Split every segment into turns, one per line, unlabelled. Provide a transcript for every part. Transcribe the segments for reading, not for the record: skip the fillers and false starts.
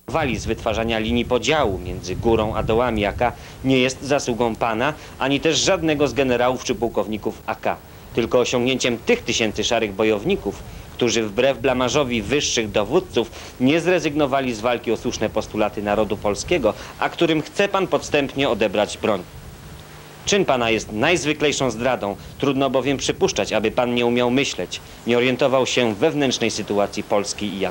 z wytwarzania linii podziału między górą a dołami AK nie jest zasługą pana, ani też żadnego z generałów czy pułkowników AK, tylko osiągnięciem tych tysięcy szarych bojowników, którzy wbrew blamażowi wyższych dowódców nie zrezygnowali z walki o słuszne postulaty narodu polskiego, a którym chce pan podstępnie odebrać broń. Czyn pana jest najzwyklejszą zdradą, trudno bowiem przypuszczać, aby pan nie umiał myśleć, nie orientował się w wewnętrznej sytuacji Polski i AK.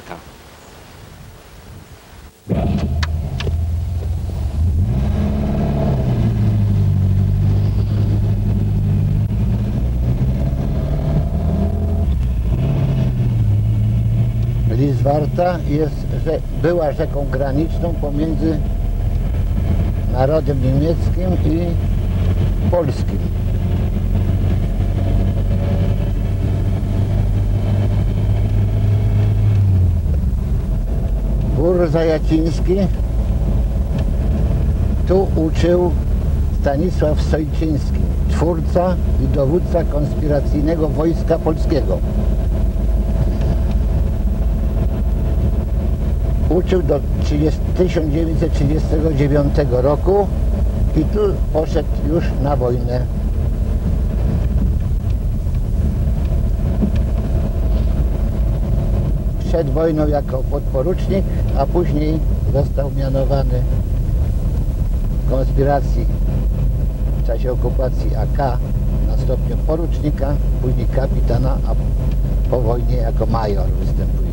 Lizwarta była rzeką graniczną pomiędzy narodem niemieckim i polskim. Bór Zajaciński tu uczył Stanisław Sojczyński, twórca i dowódca konspiracyjnego Wojska Polskiego. Uczył do 1939 roku i tu poszedł już na wojnę. Przed wojną jako podporucznik, a później został mianowany w konspiracji w czasie okupacji AK na stopniu porucznika, później kapitana, a po wojnie jako major występuje.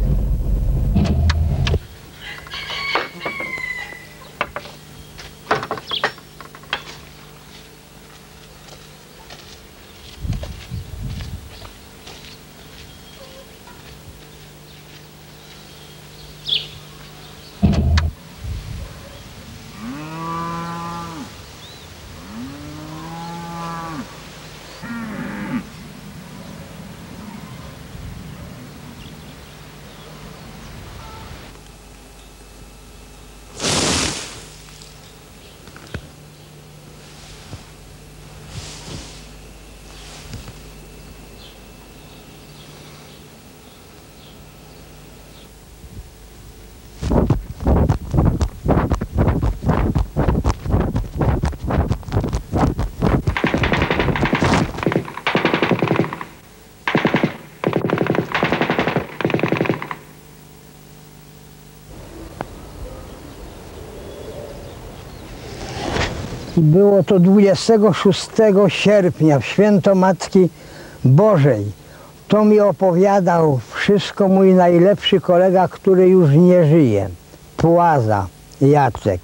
Było to 26 sierpnia, w święto Matki Bożej. To mi opowiadał wszystko mój najlepszy kolega, który już nie żyje, Płaza Jacek.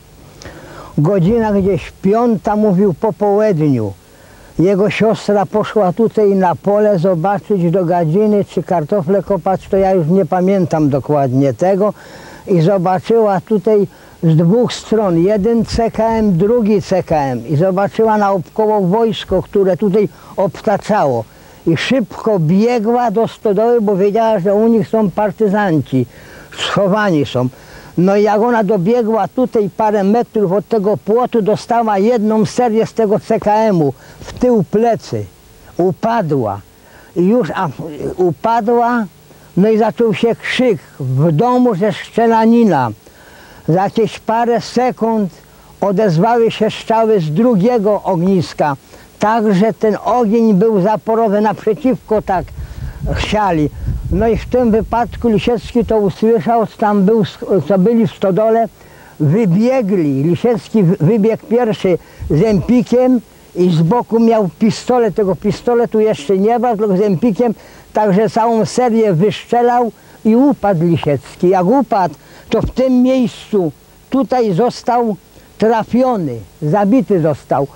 Godzina gdzieś 5, mówił, po południu. Jego siostra poszła tutaj na pole zobaczyć do gadziny, czy kartofle kopać, to ja już nie pamiętam dokładnie tego. I zobaczyła tutaj z dwóch stron, jeden CKM, drugi CKM, i zobaczyła naokoło wojsko, które tutaj obtaczało. I szybko biegła do stodoły, bo wiedziała, że u nich są partyzanci, schowani są. No i jak ona dobiegła tutaj parę metrów od tego płotu, dostała jedną serię z tego CKM-u w tył plecy. Upadła. I już upadła, no i zaczął się krzyk w domu ze strzelanina. Za jakieś parę sekund odezwały się strzały z drugiego ogniska. Także ten ogień był zaporowy, naprzeciwko tak chciali. No i w tym wypadku Lisiecki to usłyszał, tam był, co byli w stodole, wybiegli. Lisiecki wybiegł pierwszy z Empikiem i z boku miał pistolet. Tego pistoletu jeszcze nie ma, tylko z Empikiem, także całą serię wystrzelał i upadł Lisiecki. Jak upadł, to w tym miejscu tutaj został trafiony, zabity został.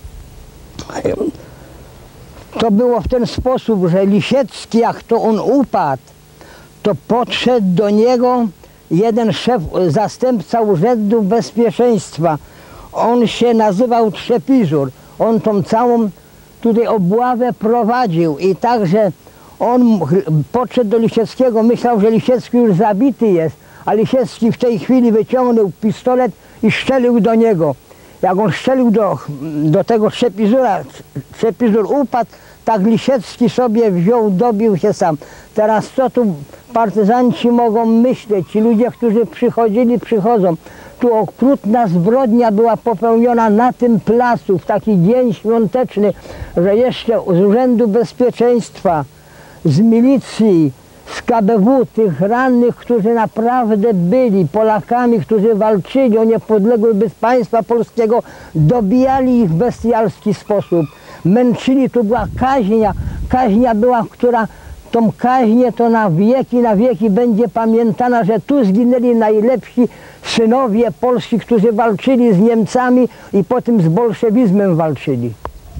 To było w ten sposób, że Lisiecki, jak to on upadł, to podszedł do niego jeden szef, zastępca Urzędu Bezpieczeństwa. On się nazywał Trzepizur. On tą całą tutaj obławę prowadził i także on podszedł do Lisieckiego, myślał, że Lisiecki już zabity jest, a Lisiecki w tej chwili wyciągnął pistolet i strzelił do niego. Jak on strzelił do tego Trzepizura, Trzepizur upadł, tak Lisiecki sobie wziął, dobił się sam. Teraz co tu partyzanci mogą myśleć, ci ludzie, którzy przychodzili, przychodzą. Tu okrutna zbrodnia była popełniona na tym placu, w taki dzień świąteczny, że jeszcze z Urzędu Bezpieczeństwa, z milicji, z KBW, tych rannych, którzy naprawdę byli Polakami, którzy walczyli o niepodległość państwa polskiego, dobijali ich w bestialski sposób. Męczyli, tu była kaźnia. Kaźnia była, która tą kaźnię to na wieki będzie pamiętana, że tu zginęli najlepsi synowie Polski, którzy walczyli z Niemcami i potem z bolszewizmem walczyli.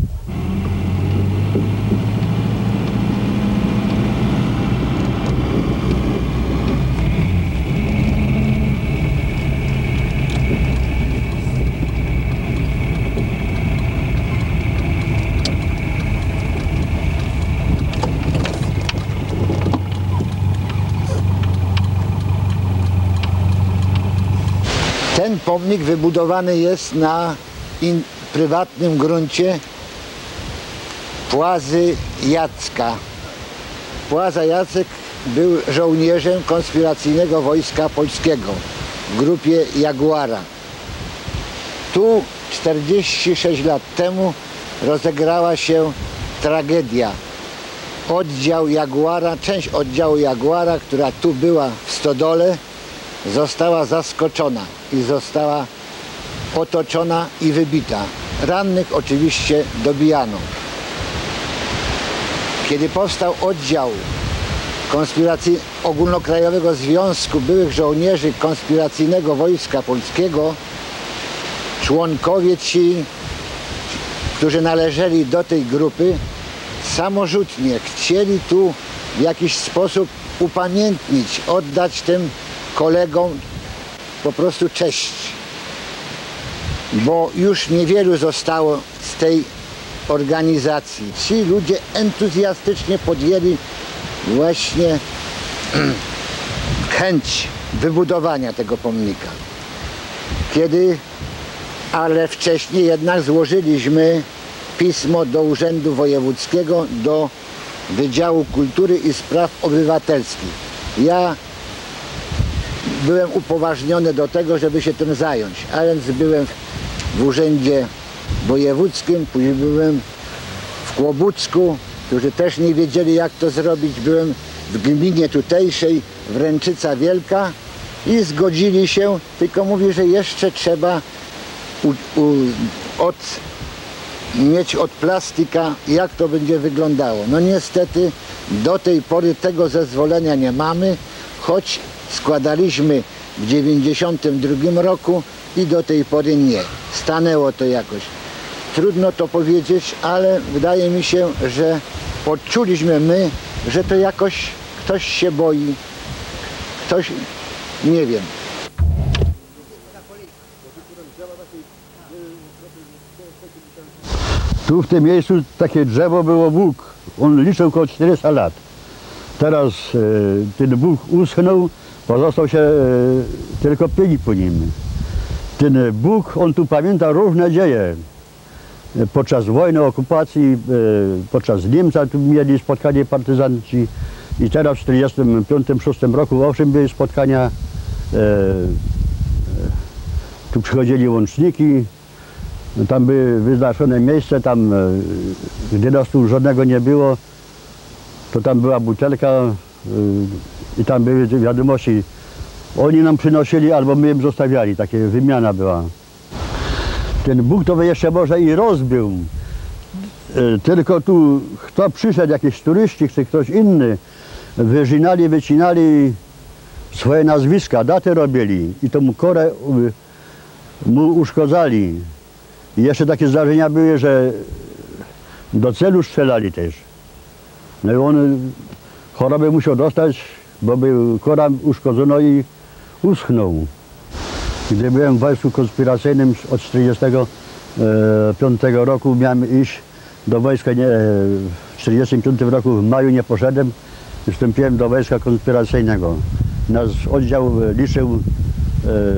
Ten pomnik wybudowany jest na prywatnym gruncie Płazy Jacka. Płaza Jacek był żołnierzem konspiracyjnego Wojska Polskiego w grupie Jaguara. Tu 46 lat temu rozegrała się tragedia. Oddział Jaguara, część oddziału Jaguara, która tu była w stodole, została zaskoczona i została otoczona i wybita. Rannych oczywiście dobijano. Kiedy powstał oddział Ogólnokrajowego Związku Byłych Żołnierzy Konspiracyjnego Wojska Polskiego, członkowie ci, którzy należeli do tej grupy, samorzutnie chcieli tu w jakiś sposób upamiętnić, oddać tym kolegom po prostu cześć, bo już niewielu zostało z tej organizacji. Ci ludzie entuzjastycznie podjęli właśnie chęć wybudowania tego pomnika. Ale wcześniej jednak złożyliśmy pismo do Urzędu Wojewódzkiego, do Wydziału Kultury i Spraw Obywatelskich. Ja byłem upoważniony do tego, żeby się tym zająć, a więc byłem w Urzędzie Wojewódzkim, później byłem w Kłobucku, którzy też nie wiedzieli, jak to zrobić. Byłem w gminie tutejszej, Wręczyca Wielka, i zgodzili się, tylko mówi, że jeszcze trzeba mieć od plastyka, jak to będzie wyglądało. No niestety do tej pory tego zezwolenia nie mamy, choć składaliśmy w 1992 roku i do tej pory nie. Stanęło to jakoś. Trudno to powiedzieć, ale wydaje mi się, że odczuliśmy my, że to jakoś ktoś się boi, ktoś, nie wiem.
Tu w tym miejscu takie drzewo było bóg. On liczył około 400 lat. Teraz ten bóg uschnął, pozostał się tylko pień po nim. Ten Bóg, on tu pamięta różne dzieje. Podczas wojny, okupacji, podczas Niemca tu mieli spotkanie partyzanci i teraz w 1945-1946 roku owszem były spotkania. Tu przychodzili łączniki, tam były wyznaczone miejsce, tam gdy nas tu żadnego nie było, to tam była butelka i tam były wiadomości. Oni nam przynosili albo my im zostawiali, taka wymiana była. Ten Bóg to by jeszcze może i rozbił, tylko tu kto przyszedł, jakiś turyści czy ktoś inny, wycinali swoje nazwiska, daty robili i tą korę mu uszkodzali. I jeszcze takie zdarzenia były, że do celu strzelali też. No i on chorobę musiał dostać, bo był kora uszkodzona i uschnął. Gdy byłem w wojsku konspiracyjnym od 1945 roku, miałem iść do wojska, w 1945 roku w maju nie poszedłem, wstąpiłem do wojska konspiracyjnego. Nasz oddział liczył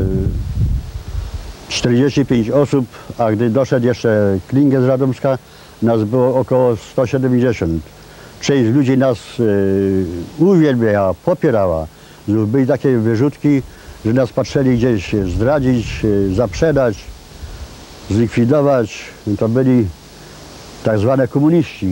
45 osób, a gdy doszedł jeszcze Klingę z Radomska, Nas było około 170. Część ludzi nas uwielbiała, popierała. Były takie wyrzutki, że nas patrzyli gdzieś zdradzić, zaprzedać, zlikwidować. To byli tak zwane komuniści.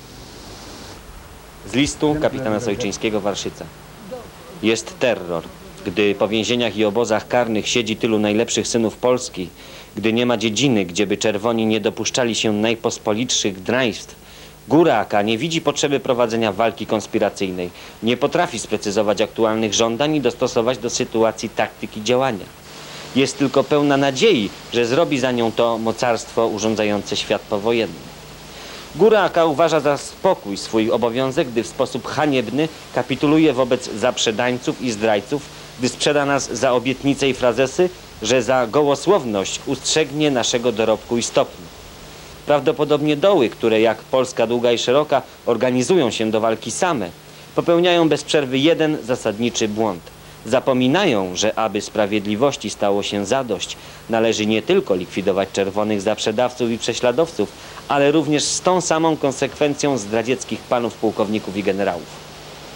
Z listu kapitana Sojczyńskiego, Warszyca. Jest terror, gdy po więzieniach i obozach karnych siedzi tylu najlepszych synów Polski, gdy nie ma dziedziny, gdzie by czerwoni nie dopuszczali się najpospolitszych draństw. Góra AK nie widzi potrzeby prowadzenia walki konspiracyjnej, nie potrafi sprecyzować aktualnych żądań i dostosować do sytuacji taktyki działania. Jest tylko pełna nadziei, że zrobi za nią to mocarstwo urządzające świat powojenny. Góra AK uważa za spokój swój obowiązek, gdy w sposób haniebny kapituluje wobec zaprzedańców i zdrajców, gdy sprzeda nas za obietnice i frazesy, że za gołosłowność ustrzegnie naszego dorobku i stopniu. Prawdopodobnie doły, które jak Polska długa i szeroka organizują się do walki same, popełniają bez przerwy jeden zasadniczy błąd. Zapominają, że aby sprawiedliwości stało się zadość, należy nie tylko likwidować czerwonych zaprzedawców i prześladowców, ale również z tą samą konsekwencją zdradzieckich panów pułkowników i generałów.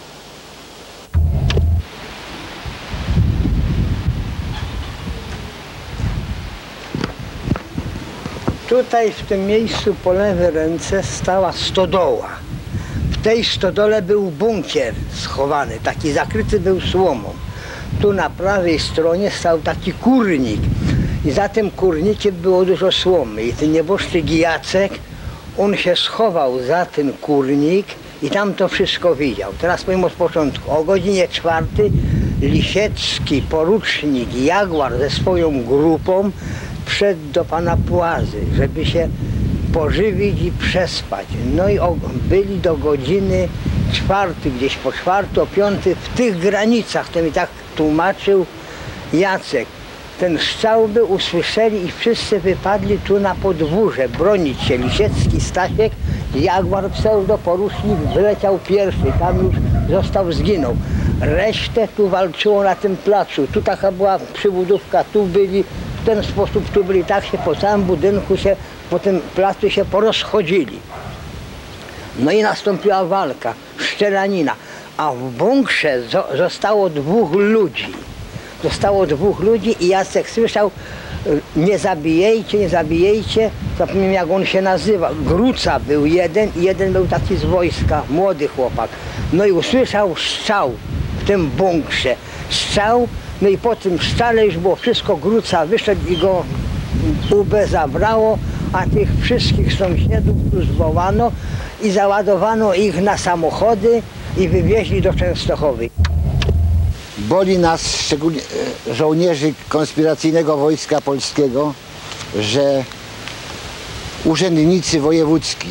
Tutaj w tym miejscu po lewej ręce stała stodoła. W tej stodole był bunkier schowany, taki zakryty był słomą. Tu na prawej stronie stał taki kurnik i za tym kurnikiem było dużo słomy. I ten nieboszczyk Jacek, on się schował za ten kurnik i tam to wszystko widział. Teraz powiem od początku. O godzinie 4 Lisiecki porucznik Jaguar ze swoją grupą wszedł do pana Płazy, żeby się pożywić i przespać. No i byli do godziny 4, gdzieś po 4, o 5 w tych granicach, to mi tak tłumaczył Jacek. Ten strzał by usłyszeli i wszyscy wypadli tu na podwórze, bronić się. Lisiecki Stasiek, Jaguar pseudoporucznik, wyleciał pierwszy, tam już zginął. Resztę tu walczyło na tym placu, tu taka była przybudówka, tu byli, w ten sposób tu byli, tak się po całym budynku się, po tym placu się porozchodzili. No i nastąpiła walka, szczelanina, a w bunkrze zostało 2 ludzi. Zostało 2 ludzi i Jacek słyszał, nie zabijajcie, nie zabijajcie, zapomniałem jak on się nazywa, Gruca był jeden i jeden był taki z wojska, młody chłopak. No i usłyszał strzał w tym bunkrze, strzał, no i po tym strzale już było wszystko, Gruca wyszedł i go UB zabrało, a tych wszystkich sąsiadów tu zwołano i załadowano ich na samochody i wywieźli do Częstochowy.
Boli nas, szczególnie żołnierzy konspiracyjnego Wojska Polskiego, że urzędnicy wojewódzki,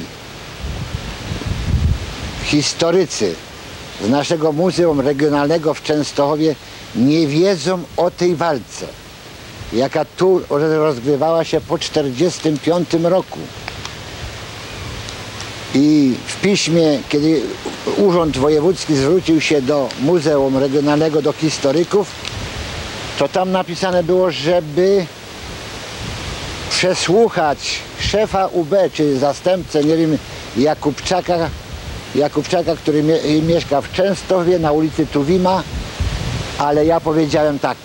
historycy z naszego Muzeum Regionalnego w Częstochowie nie wiedzą o tej walce, jaka tu rozgrywała się po 1945 roku. I w piśmie, kiedy Urząd Wojewódzki zwrócił się do Muzeum Regionalnego, do historyków, to tam napisane było, żeby przesłuchać szefa UB, czy zastępcę, nie wiem, Jakubczaka, który mieszka w Częstochowie na ulicy Tuwima, ale ja powiedziałem tak,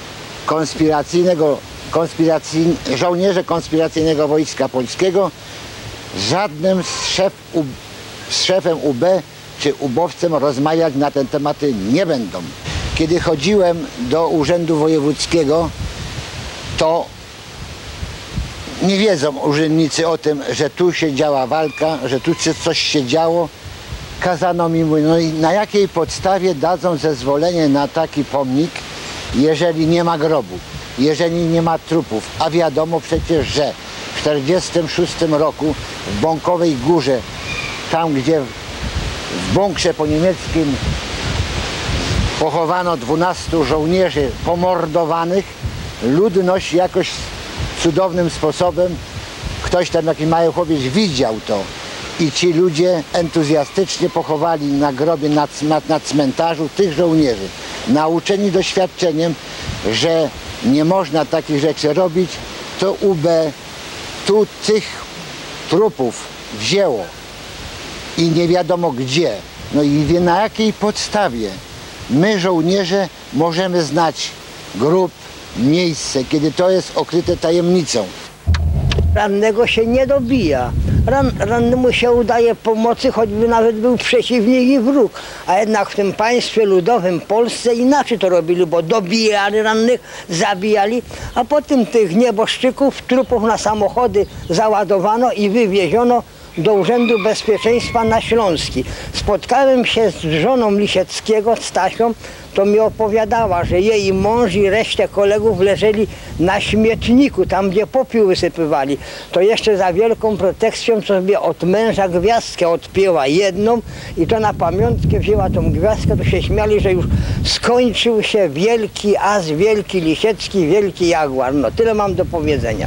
żołnierze konspiracyjnego Wojska Polskiego żadnym z szefem UB czy ubowcem rozmawiać na te tematy nie będą. Kiedy chodziłem do Urzędu Wojewódzkiego, to nie wiedzą urzędnicy o tym, że tu się działa walka, że tu coś się działo. Kazano mi mówić, no i na jakiej podstawie dadzą zezwolenie na taki pomnik, jeżeli nie ma grobu, jeżeli nie ma trupów, a wiadomo przecież, że w 1946 roku w Bąkowej Górze, tam gdzie w bunkrze po niemieckim pochowano 12 żołnierzy pomordowanych, ludność jakoś cudownym sposobem, ktoś tam, taki mały chłopiec, widział to i ci ludzie entuzjastycznie pochowali na grobie, na cmentarzu tych żołnierzy, nauczeni doświadczeniem, że nie można takich rzeczy robić, to UB tu tych trupów wzięło i nie wiadomo gdzie, no i na jakiej podstawie my, żołnierze, możemy znać grób, miejsce, kiedy to jest okryte tajemnicą.
Rannego się nie dobija. Rannemu się udaje pomocy, choćby nawet był przeciwnik i wróg. A jednak w tym państwie ludowym, Polsce, inaczej to robili, bo dobijali rannych, zabijali, a potem tych nieboszczyków, trupów na samochody załadowano i wywieziono do Urzędu Bezpieczeństwa na Śląski. Spotkałem się z żoną Lisieckiego, Stasią, to mi opowiadała, że jej mąż i resztę kolegów leżeli na śmietniku, tam gdzie popiół wysypywali. To jeszcze za wielką protekcją sobie od męża gwiazdkę odpięła jedną i to na pamiątkę wzięła tą gwiazdkę, to się śmiali, że już skończył się wielki as, wielki Lisiecki, wielki Jaguar. No tyle mam do powiedzenia.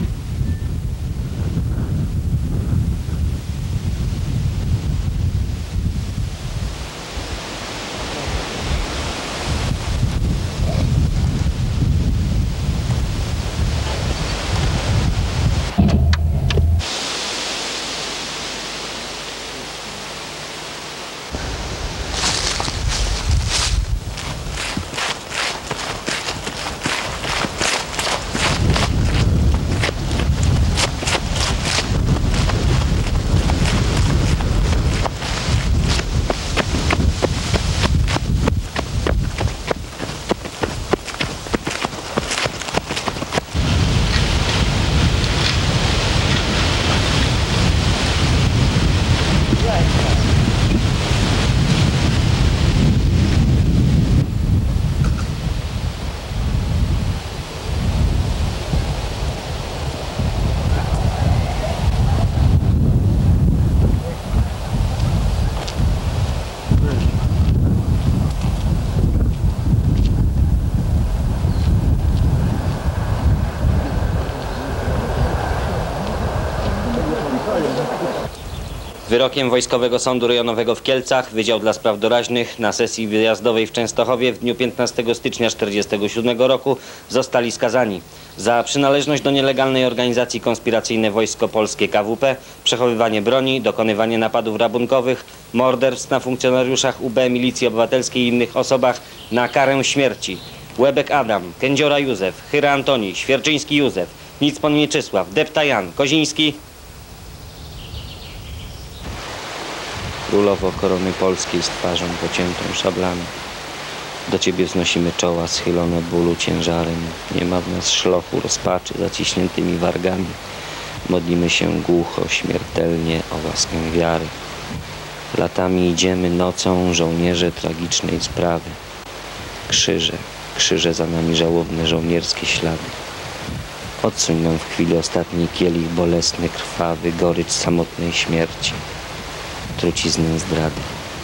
Wyrokiem Wojskowego Sądu Rejonowego w Kielcach Wydział dla Spraw Doraźnych na sesji wyjazdowej w Częstochowie w dniu 15 stycznia 1947 roku zostali skazani za przynależność do nielegalnej organizacji konspiracyjnej Wojsko Polskie KWP, przechowywanie broni, dokonywanie napadów rabunkowych, morderstw na funkcjonariuszach UB, Milicji Obywatelskiej i innych osobach na karę śmierci. Łebek Adam, Kędziora Józef, Chyra Antoni, Świerczyński Józef, Nicpon Mieczysław, Depta Jan, Koziński. Królowo korony polskiej z twarzą pociętą szablami, do Ciebie wznosimy czoła schylone bólu ciężarem. Nie ma w nas szlochu, rozpaczy zaciśniętymi wargami. Modlimy się głucho, śmiertelnie o łaskę wiary. Latami idziemy nocą, żołnierze tragicznej sprawy. Krzyże, krzyże za nami żałobne żołnierskie ślady. Odsuń nam w chwili ostatniej kielich bolesny, krwawy, gorycz samotnej śmierci. Truciznę zdrady.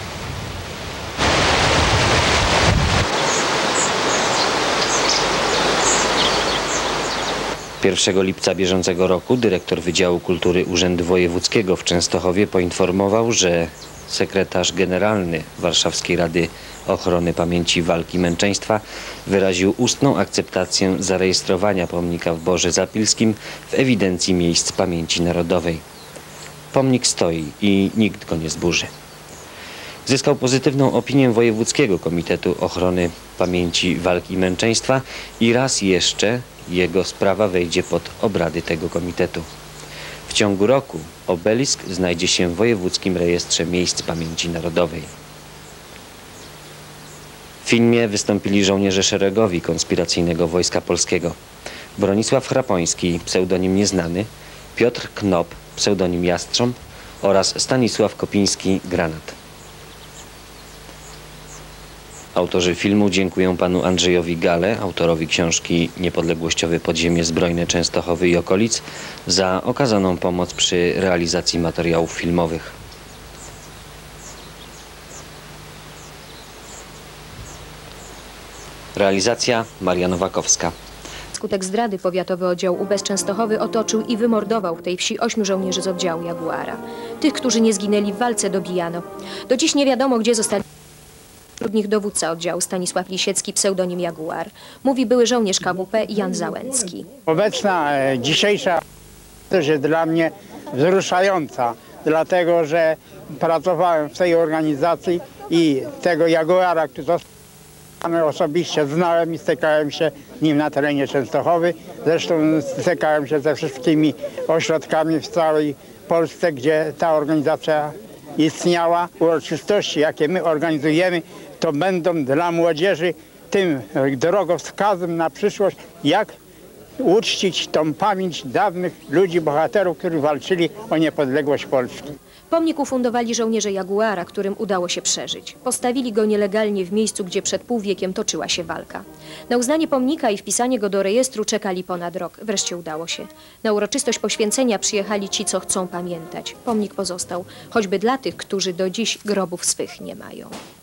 1 lipca bieżącego roku dyrektor Wydziału Kultury Urzędu Wojewódzkiego w Częstochowie poinformował, że sekretarz generalny Warszawskiej Rady Ochrony Pamięci Walki i Męczeństwa wyraził ustną akceptację zarejestrowania pomnika w Borze Zapilskim w ewidencji miejsc pamięci narodowej. Pomnik stoi i nikt go nie zburzy. Zyskał pozytywną opinię Wojewódzkiego Komitetu Ochrony Pamięci Walki i Męczeństwa i raz jeszcze jego sprawa wejdzie pod obrady tego komitetu. W ciągu roku obelisk znajdzie się w Wojewódzkim Rejestrze Miejsc Pamięci Narodowej. W filmie wystąpili żołnierze szeregowi konspiracyjnego Wojska Polskiego: Bronisław Chrapoński, pseudonim Nieznany, Piotr Knop, pseudonim Jastrząb oraz Stanisław Kopiński, Granat. Autorzy filmu dziękują panu Andrzejowi Gale, autorowi książki Niepodległościowe podziemie zbrojne Częstochowy i okolic, za okazaną pomoc przy realizacji materiałów filmowych. Realizacja Maria Nowakowska.
Wskutek zdrady powiatowy oddział UB z Częstochowy otoczył i wymordował w tej wsi 8 żołnierzy z oddziału Jaguara. Tych, którzy nie zginęli w walce, dobijano. Do dziś nie wiadomo, gdzie zostali. Wśród nich dowódca oddziału Stanisław Lisiecki, pseudonim Jaguar. Mówi były żołnierz KWP Jan Załęcki.
Obecna, dzisiejsza też jest dla mnie wzruszająca, dlatego że pracowałem w tej organizacji i tego Jaguara, który został osobiście znałem i stykałem się z nim na terenie Częstochowy. Zresztą stykałem się ze wszystkimi ośrodkami w całej Polsce, gdzie ta organizacja istniała. Uroczystości, jakie my organizujemy, to będą dla młodzieży tym drogowskazem na przyszłość, jak uczcić tą pamięć dawnych ludzi, bohaterów, którzy walczyli o niepodległość Polski.
Pomnik ufundowali żołnierze Jaguara, którym udało się przeżyć. Postawili go nielegalnie w miejscu, gdzie przed półwiekiem toczyła się walka. Na uznanie pomnika i wpisanie go do rejestru czekali ponad rok. Wreszcie udało się. Na uroczystość poświęcenia przyjechali ci, co chcą pamiętać. Pomnik pozostał, choćby dla tych, którzy do dziś grobów swych nie mają.